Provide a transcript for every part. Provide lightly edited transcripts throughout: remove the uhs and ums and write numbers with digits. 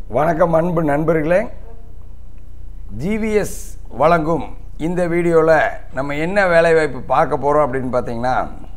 வணக்கம் அன்பு நண்பர்களே, ஜிவிஎஸ் வழங்கும் இந்த வீடியோவில் நம்ம என்ன வேலைவாய்ப்பு பார்க்க போகிறோம் அப்படின்னு பார்த்தீங்கன்னா,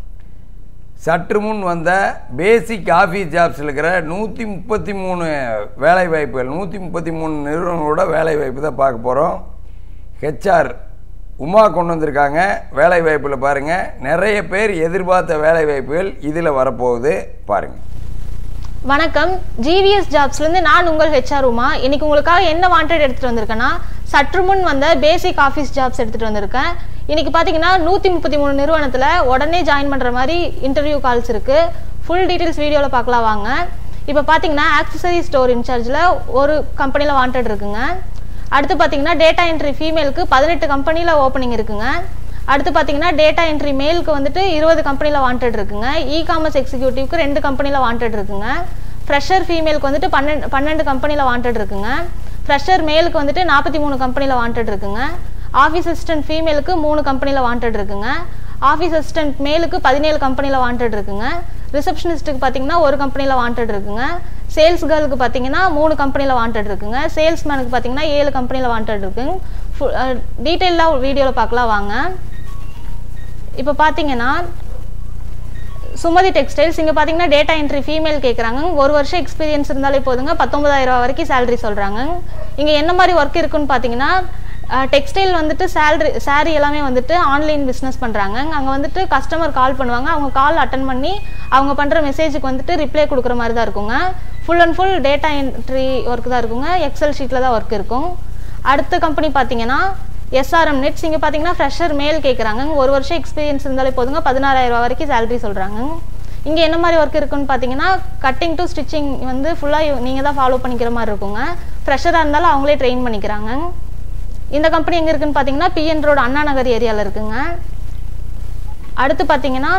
சற்று முன் வந்த பேசிக் ஆஃபீஸ் ஜாப்ஸில் இருக்கிற 133 வேலைவாய்ப்புகள், 133 நிறுவனங்களோட வேலைவாய்ப்பு தான் பார்க்க போகிறோம். ஹெச்ஆர் உமா கொண்டு வந்திருக்காங்க. வேலைவாய்ப்பில் பாருங்கள், நிறைய பேர் எதிர்பார்த்த வேலைவாய்ப்புகள் இதில் வரப்போகுது பாருங்கள். வணக்கம், ஜிவிஎஸ் ஜாப்ஸ்லேருந்து நான் உங்கள் ஹெச்ஆர் உமா. இன்னைக்கு உங்களுக்காக என்ன வாண்டட் எடுத்துகிட்டு வந்திருக்கேன்னா, சற்று முன் வந்த பேசிக் ஆஃபீஸ் ஜாப்ஸ் எடுத்துகிட்டு வந்திருக்கேன். இன்னைக்கு பார்த்தீங்கன்னா 133 நிறுவனத்தில் உடனே ஜாயின் பண்ணுற மாதிரி இன்டர்வியூ கால்ஸ் இருக்குது. ஃபுல் டீட்டெயில்ஸ் வீடியோவில் பார்க்கலாம் வாங்க. இப்போ பார்த்தீங்கன்னா ஆக்சசரி ஸ்டோர் இன்சார்ஜில் ஒரு கம்பெனியில் வாண்டட் இருக்குங்க. அடுத்து பார்த்தீங்கன்னா டேட்டா என்ட்ரி ஃபீமேலுக்கு 18 கம்பெனியில் ஓப்பனிங் இருக்குங்க. அடுத்து பார்த்தீங்கன்னா டேட்டா என்ட்ரி மேலுக்கு வந்துட்டு 20 கம்பெனியில் வாண்டட் இருக்குங்க. இ-காமர்ஸ் எக்ஸிக்யூட்டிவ்க்கு 2 கம்பெனியில் வாண்டட் இருக்குங்க. ஃப்ரெஷர் ஃபீமேலுக்கு வந்துட்டு 12 கம்பெனியில் வாண்டட் இருக்குங்க. ஃப்ரெஷர் மேலுக்கு வந்துட்டு 43 கம்பெனியில் வாண்டட் இருக்குங்க. ஆஃபீஸ் அசிஸ்டன்ட் ஃபீமேலுக்கு 3 கம்பெனியில் வாண்டட் இருக்குங்க. ஆஃபீஸ் அசிஸ்டன்ட் மேலுக்கு 17 கம்பெனியில் வாண்டட் இருக்குங்க. ரிசப்ஷனிஸ்ட்டுக்கு பார்த்தீங்கன்னா 1 கம்பெனியில் வாண்டட் இருக்குங்க. சேல்ஸ் கேர்ளுக்கு பார்த்தீங்கன்னா 3 கம்பெனியில் வாண்டட் இருக்குங்க. சேல்ஸ்மேனுக்கு பார்த்தீங்கன்னா 7 கம்பெனியில் வாண்டட் இருக்குங்க. டீட்டெயிலாக வீடியோவில் பார்க்கலாம் வாங்க. இப்போ பார்த்தீங்கன்னா சுமதி டெக்ஸ்டைல்ஸ், இங்கே பார்த்தீங்கன்னா டேட்டா என்ட்ரி ஃபீமேல் கேட்குறாங்க. 1 வருஷம் எக்ஸ்பீரியன்ஸ் இருந்தாலே போதுங்க. 19,000 ரூபா வரைக்கும் சேலரி சொல்கிறாங்க. இங்கே என்ன மாதிரி ஒர்க் இருக்குன்னு பார்த்தீங்கன்னா, டெக்ஸ்டைல் வந்துட்டு சாரீ எல்லாமே வந்துட்டு ஆன்லைன் பிஸ்னஸ் பண்ணுறாங்க. அங்கே வந்துட்டு கஸ்டமர் கால் பண்ணுவாங்க. அவங்க கால் அட்டன் பண்ணி அவங்க பண்ணுற மெசேஜுக்கு வந்துட்டு ரிப்ளை கொடுக்குற மாதிரி தான் இருக்குங்க. Full and full data entry work தான் இருக்குங்க. எக்ஸல் ஷீட்டில் தான் ஒர்க் இருக்கும். அடுத்த கம்பெனி பார்த்தீங்கன்னா எஸ்ஆர்எம் நெட்ஸ். இங்கே பார்த்தீங்கன்னா ஃப்ரெஷர் மேல் கேட்குறாங்க. 1 வருஷம் எக்ஸ்பீரியன்ஸ் இருந்தாலே போதுங்க. 16,000 ரூபா வரைக்கும் சேலரி சொல்கிறாங்க. இங்கே என்ன மாதிரி ஒர்க் இருக்குன்னு பார்த்தீங்கன்னா, கட்டிங் டு ஸ்டிச்சிங் வந்து ஃபுல்லாக நீங்கள் தான் ஃபாலோ பண்ணிக்கிற மாதிரி இருக்குங்க. ஃப்ரெஷராக இருந்தாலும் அவங்களே ட்ரெயின் பண்ணிக்கிறாங்க. இந்த கம்பெனி எங்கே இருக்குன்னு பார்த்தீங்கன்னா பிஎன் ரோடு அண்ணா நகர் ஏரியாவில் இருக்குங்க. அடுத்து பார்த்தீங்கன்னா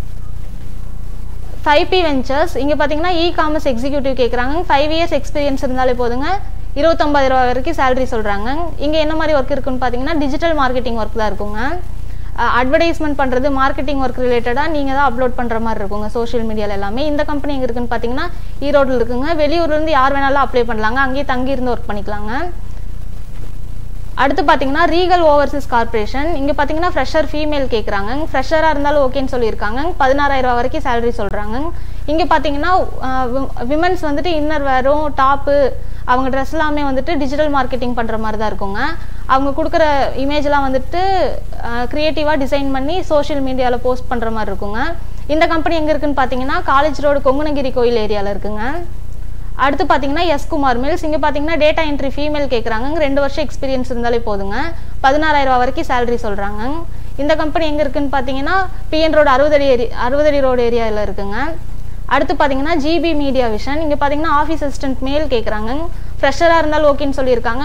5P வெஞ்சர்ஸ். இங்கே பார்த்தீங்கன்னா இ-காமர்ஸ் எக்ஸிக்யூட்டிவ் கேட்குறாங்க. 5 இயர்ஸ் எக்ஸ்பீரியன்ஸ் இருந்தாலே போதுங்க. 29,000 ரூபா வரைக்கும் சேலரி சொல்கிறாங்க. இங்கே என்ன மாதிரி ஒர்க் இருக்குன்னு பார்த்தீங்கன்னா டிஜிட்டல் மார்க்கெட்டிங் ஒர்க் தான் இருக்குங்க. அட்வர்டைஸ்மெண்ட் பண்ணுறது, மார்க்கெட்டிங் ஒர்க் ரிலேட்டடாக நீங்கள் தான் அப்லோட் பண்ணுற மாதிரி இருக்குங்க சோஷியல் மீடியாவில் எல்லாமே. இந்த கம்பெனி எங்கே இருக்குன்னு பார்த்தீங்கன்னா ஈரோடில் இருக்குங்க. வெளியூர்லேருந்து யார் வேணாலும் அப்ளை பண்ணலாங்க. அங்கேயே தங்கி இருந்து ஒர்க் பண்ணிக்கலாங்க. அடுத்து பார்த்தீங்கன்னா ரீகல் ஓவர்சீஸ் கார்பரேஷன். இங்கே பார்த்தீங்கன்னா ஃப்ரெஷர் ஃபீமேல் கேட்குறாங்க. ஃப்ரெஷராக இருந்தாலும் ஓகேன்னு சொல்லியிருக்காங்க. 16,000 ரூபா வரைக்கும் சேலரி சொல்கிறாங்க. இங்கே பார்த்தீங்கன்னா விமன்ஸ் வந்துட்டு இன்னர் வேரும் டாப்பு அவங்க ட்ரெஸ் எல்லாமே வந்துட்டு டிஜிட்டல் மார்க்கெட்டிங் பண்ணுற மாதிரி தான் இருக்குங்க. அவங்க கொடுக்குற இமேஜெலாம் வந்துட்டு க்ரியேட்டிவாக டிசைன் பண்ணி சோஷியல் மீடியாவில் போஸ்ட் பண்ணுற மாதிரி இருக்குங்க. இந்த கம்பெனி எங்கே இருக்குன்னு பார்த்தீங்கன்னா காலேஜ் ரோடு கொங்குனகிரி கோயில் ஏரியாவில் இருக்குங்க. அடுத்து பார்த்தீங்கன்னா எஸ்குமார் மில்ஸ். இங்கே பார்த்தீங்கன்னா டேட்டா என்ட்ரி ஃபீமேல் கேட்குறாங்க. 2 வருஷம் எக்ஸ்பீரியன்ஸ் இருந்தாலே போதுங்க. 16,000 ரூபா வரைக்கும் சேலரி சொல்கிறாங்க. இந்த கம்பெனி எங்கே இருக்குன்னு பார்த்தீங்கன்னா பிஎன் ரோடு 60 அடி ரோடு ஏரியாவில் இருக்குங்க. அடுத்து பார்த்தீங்கன்னா ஜிபி மீடியா விஷன். இங்கே பார்த்தீங்கன்னா ஆஃபீஸ் அசிஸ்டன்ட் மேல் கேட்குறாங்க. ஃப்ரெஷராக இருந்தாலும் ஓகேன்னு சொல்லியிருக்காங்க.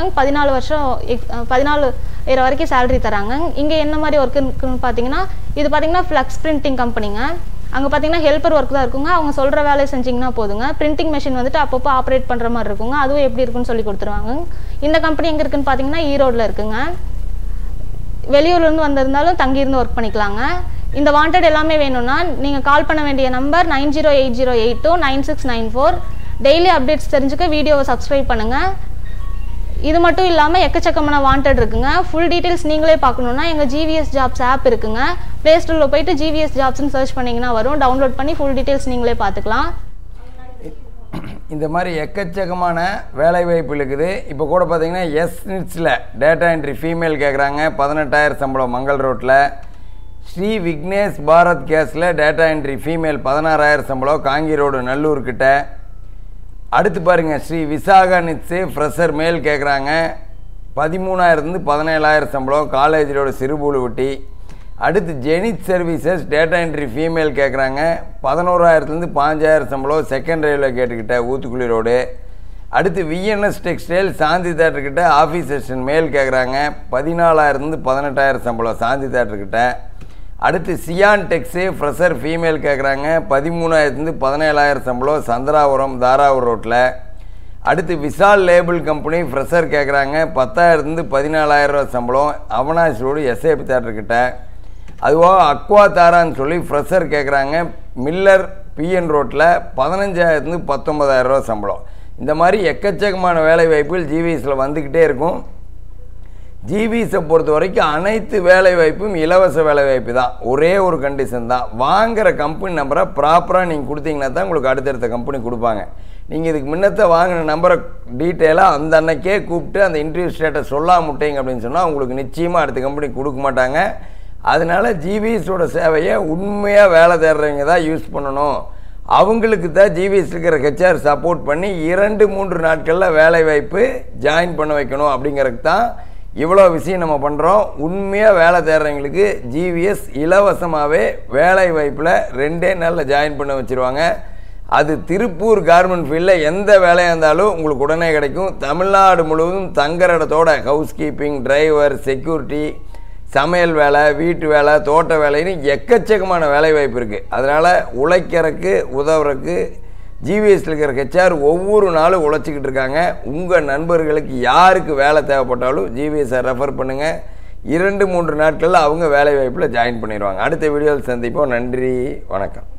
14,000 வரைக்கும் சேலரி தராங்க. இங்கே என்ன மாதிரி ஒர்க் இருக்குன்னு பார்த்தீங்கன்னா, இது பார்த்தீங்கன்னா ஃப்ளக்ஸ் பிரிண்டிங் கம்பெனிங்க. அங்கே பார்த்தீங்கன்னா ஹெல்ப்பர் ஒர்க் தான் இருக்குங்க. அவங்க சொல்கிற வேலையை செஞ்சிங்கன்னா போதுங்க. பிரிண்டிங் மிஷின் வந்துட்டு அப்பப்போ ஆப்ரேட் பண்ணுற மாதிரி இருக்குங்க. அதுவும் எப்படி இருக்குன்னு சொல்லி கொடுத்துருவாங்க. இந்த கம்பெனி எங்கே இருக்குன்னு பார்த்தீங்கன்னா ஈரோடில் இருக்குங்க. வெளியூர்லேருந்து வந்திருந்தாலும் தங்கியிருந்து ஒர்க் பண்ணிக்கலாங்க. இந்த வாண்டட் எல்லாமே வேணும்னா நீங்கள் கால் பண்ண வேண்டிய நம்பர் 9080829694. டெய்லி அப்டேட்ஸ் தெரிஞ்சுக்க வீடியோவை சப்ஸ்கிரைப் பண்ணுங்கள். இது மட்டும் இல்லாமல் எக்கச்சக்கமான வாண்டட் இருக்குங்க. ஃபுல் டீட்டெயில்ஸ் நீங்களே பார்க்கணுன்னா எங்கள் ஜிவிஎஸ் ஜாப்ஸ் ஆப் இருக்குங்க. ப்ளே ஸ்டோரில் போயிட்டு ஜிவிஎஸ் ஜாப்ஸ்ன்னு சர்ச் பண்ணிங்கன்னா வரும். டவுன்லோட் பண்ணி ஃபுல் டீட்டெயில்ஸ் நீங்களே பார்த்துக்கலாம். இந்த மாதிரி எக்கச்சக்கமான வேலைவாய்ப்பு இருக்குது. இப்போ கூட பார்த்தீங்கன்னா எஸ்னிட்ஸில் டேட்டா என்ட்ரி ஃபீமேல் கேட்குறாங்க. 18,000 சம்பளம் மங்கள் ரோட்டில். ஸ்ரீ விக்னேஷ் பாரத் கேஸில் டேட்டா என்ட்ரி ஃபீமேல் 16,000 சம்பளம் காங்கி ரோடு நல்லூர்கிட்ட. அடுத்து பாருங்கள், ஸ்ரீ விசாகா நிட்ஸு ஃப்ரெஷர் மேல் கேட்குறாங்க. 13,000 17,000 சம்பளம் காலேஜ் ரோடு சிறுபூலுவட்டி. அடுத்து Zenith services data entry female கேட்குறாங்க. 11,000 15,000 சம்பளம் செகண்ட் ரயில்வே கேட்டுக்கிட்ட ஊத்துக்குளி ரோடு. அடுத்து விஎன்எஸ் டெக்ஸ்டைல் சாந்தி தேட்டர்கிட்ட ஆஃபீஸ் அசிஸ்டன்ட் மேல் கேட்குறாங்க. 14,000 18,000 சம்பளம் சாந்தி தேட்டர்கிட்ட. அடுத்து சியான் டெக்ஸு ஃப்ரெஷர் ஃபீமேல் கேட்குறாங்க. 13,000 17,000 சம்பளம் சந்திராபுரம் தாராவூர் ரோட்டில். அடுத்து விஷால் லேபிள் கம்பெனி ஃப்ரெஷர் கேட்குறாங்க. 10,000 14,000 ரூபா சம்பளம் அவனாஷ் ரோடு எஸ்ஏபி தேட்டர்கிட்ட. அதுவாக அக்வா தாரான்னு சொல்லி ஃப்ரெஷர் கேட்குறாங்க. மில்லர் பிஎன் ரோட்டில் 15,000 19,000 ரூபா சம்பளம். இந்த மாதிரி எக்கச்சக்கமான வேலை வாய்ப்புகள் ஜிவிஎஸில் வந்துக்கிட்டே இருக்கும். ஜிவிஎஸை பொறுத்த வரைக்கும் அனைத்து வேலை வாய்ப்பும் இலவச வேலை வாய்ப்பு தான். ஒரே ஒரு கண்டிஷன் தான், வாங்குகிற கம்பெனி நம்பரை ப்ராப்பராக நீங்கள் கொடுத்தீங்கன்னா தான் உங்களுக்கு அடுத்தடுத்த கம்பெனி கொடுப்பாங்க. நீங்கள் இதுக்கு முன்னத்தை வாங்கின நம்பரை டீட்டெயிலாக அந்த அன்னைக்கே கூப்பிட்டு அந்த இன்டர்வியூ ஸ்டேட்டஸ் சொல்லாம விட்டீங்க அப்படின்னு சொன்னால் உங்களுக்கு நிச்சயமாக அடுத்த கம்பெனி கொடுக்க மாட்டாங்க. அதனால் ஜிவிஎஸோட சேவையை உண்மையாக வேலை தேடுறவங்க தான் யூஸ் பண்ணணும். அவங்களுக்கு தான் ஜிவிஎஸ் இருக்கிற ஹெச்ஆர் சப்போர்ட் பண்ணி 2-3 நாட்களில் வேலை வாய்ப்பு ஜாயின் பண்ண வைக்கணும். அப்படிங்கிறதுக்கு தான் இவ்வளோ விஷயம் நம்ம பண்ணுறோம். உண்மையாக வேலை தேடுறவங்களுக்கு ஜிவிஎஸ் இலவசமாகவே வேலை வாய்ப்பில் 2 நாளில் ஜாயின் பண்ண வச்சுருவாங்க. அது திருப்பூர் கார்மெண்ட் ஃபீல்டில் எந்த வேலையாக இருந்தாலும் உங்களுக்கு உடனே கிடைக்கும். தமிழ்நாடு முழுவதும் தங்குற இடத்தோட ஹவுஸ் கீப்பிங், டிரைவர், செக்யூரிட்டி, சமையல் வேலை, வீட்டு வேலை, தோட்ட வேலைன்னு எக்கச்சக்கமான வேலை வாய்ப்பு இருக்குது. அதனால் உழைக்கிறதுக்கு உதவுறதுக்கு ஜிவிஎஸ்ல இருக்கிற ஹெச்ஆர் ஒவ்வொரு நாளும் உழைச்சிக்கிட்டு இருக்காங்க. உங்கள் நண்பர்களுக்கு யாருக்கு வேலை தேவைப்பட்டாலும் ஜிவிஎஸை ரெஃபர் பண்ணுங்கள். 2-3 நாட்களில் அவங்க வேலை வாய்ப்பில் ஜாயின் பண்ணிடுவாங்க. அடுத்த வீடியோவில் சந்திப்போம். நன்றி, வணக்கம்.